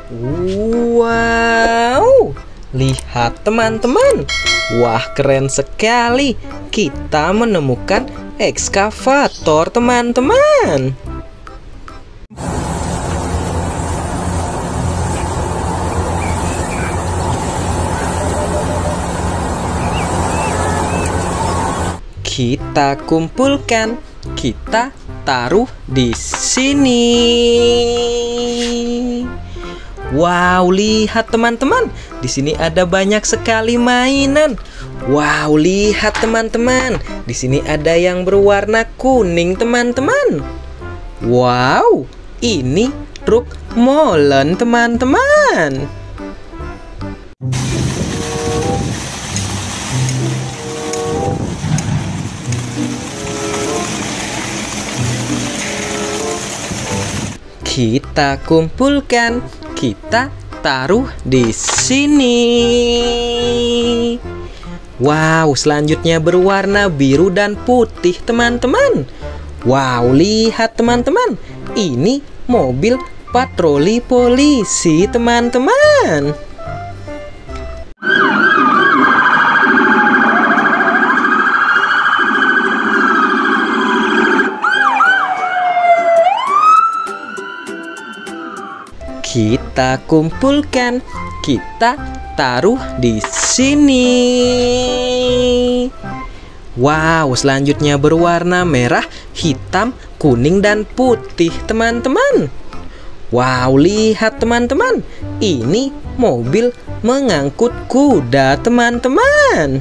Wow, lihat teman-teman. Wah, keren sekali. Kita menemukan ekskavator, teman-teman. Kita kumpulkan, kita taruh di sini. Wow, lihat teman-teman. Di sini ada banyak sekali mainan. Wow, lihat teman-teman. Di sini ada yang berwarna kuning, teman-teman. Wow, ini truk molen, teman-teman. Kita kumpulkan, kita taruh di sini. Wow, selanjutnya berwarna biru dan putih, teman-teman. Wow, lihat teman-teman. Ini mobil patroli polisi, teman-teman. Kita kumpulkan, kita taruh di sini. Wow, selanjutnya berwarna merah, hitam, kuning, dan putih, teman-teman. Wow, lihat teman-teman. Ini mobil mengangkut kuda, teman-teman.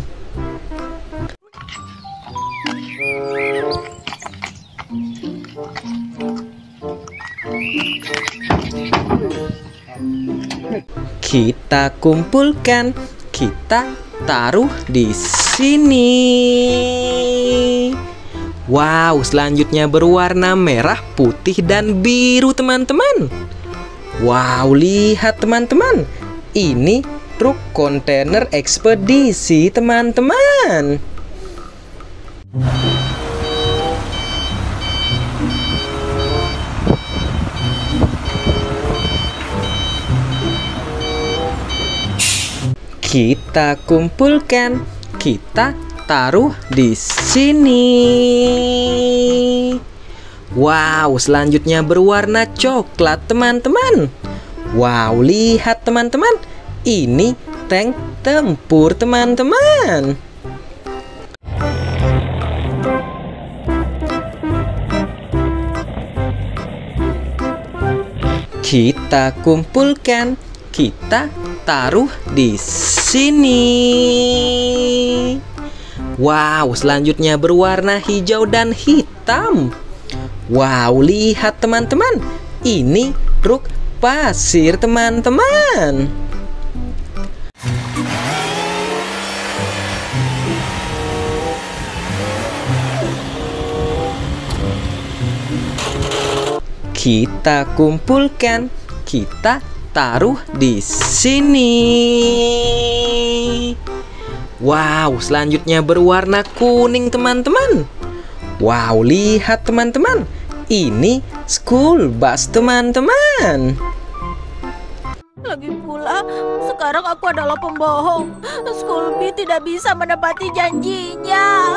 Kita kumpulkan, kita taruh di sini. Wow, selanjutnya berwarna merah, putih, dan biru, teman-teman. Wow, lihat teman-teman. Ini truk kontainer ekspedisi, teman-teman. Kita kumpulkan, kita taruh di sini. Wow, selanjutnya berwarna coklat, teman-teman. Wow, lihat teman-teman. Ini tank tempur, teman-teman. Kita kumpulkan, kita taruh di sini. Wow, selanjutnya berwarna hijau dan hitam. Wow, lihat teman-teman. Ini truk pasir, teman-teman. Kita kumpulkan, kita taruh di sini. Wow, selanjutnya berwarna kuning, teman-teman. Wow, lihat teman-teman. Ini school bus, teman-teman. Lagi pula, sekarang aku adalah pembohong. School bus tidak bisa menepati janjinya.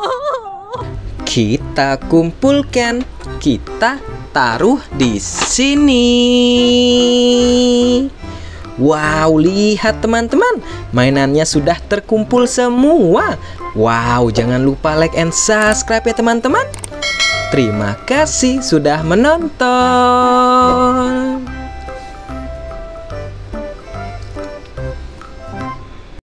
Kita kumpulkan, kita taruh di sini. Wow, lihat teman-teman. Mainannya sudah terkumpul semua. Wow, jangan lupa like and subscribe ya teman-teman. Terima kasih sudah menonton.